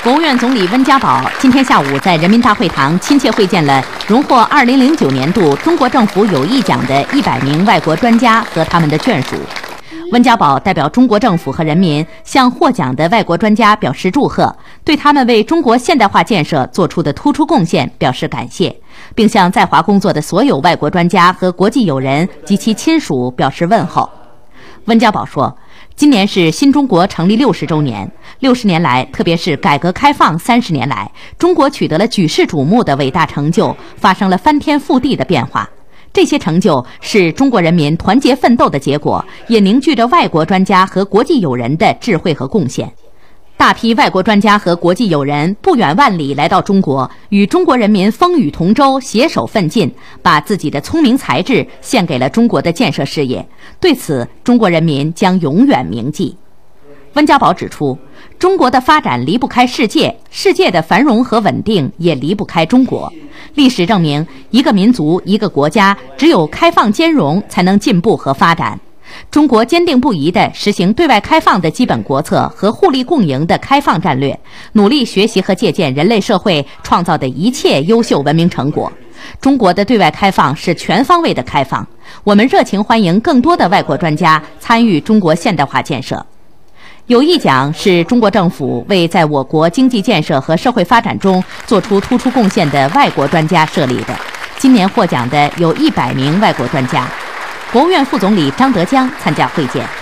国务院总理温家宝今天下午在人民大会堂亲切会见了荣获2009年度中国政府友谊奖的100名外国专家和他们的眷属。温家宝代表中国政府和人民向获奖的外国专家表示祝贺，对他们为中国现代化建设做出的突出贡献表示感谢，并向在华工作的所有外国专家和国际友人及其亲属表示问候。温家宝说，今年是新中国成立60周年，60年来，特别是改革开放30年来，中国取得了举世瞩目的伟大成就，发生了翻天覆地的变化。这些成就是中国人民团结奋斗的结果，也凝聚着外国专家和国际友人的智慧和贡献。大批外国专家和国际友人不远万里来到中国，与中国人民风雨同舟，携手奋进，把自己的聪明才智献给了中国的建设事业。对此，中国人民将永远铭记。温家宝指出，中国的发展离不开世界，世界的繁荣和稳定也离不开中国。历史证明，一个民族、一个国家，只有开放兼容，才能进步和发展。中国坚定不移地实行对外开放的基本国策和互利共赢的开放战略，努力学习和借鉴人类社会创造的一切优秀文明成果。中国的对外开放是全方位的开放，我们热情欢迎更多的外国专家参与中国现代化建设。友谊奖是中国政府为在我国经济建设和社会发展中做出突出贡献的外国专家设立的，今年获奖的有100名外国专家。国务院副总理张德江参加会见。